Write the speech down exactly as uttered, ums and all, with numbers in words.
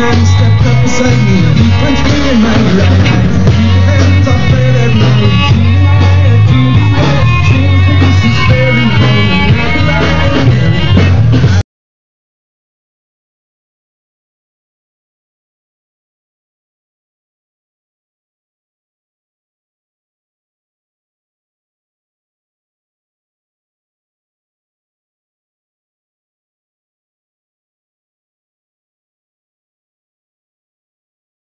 man stepped up beside me. He punched me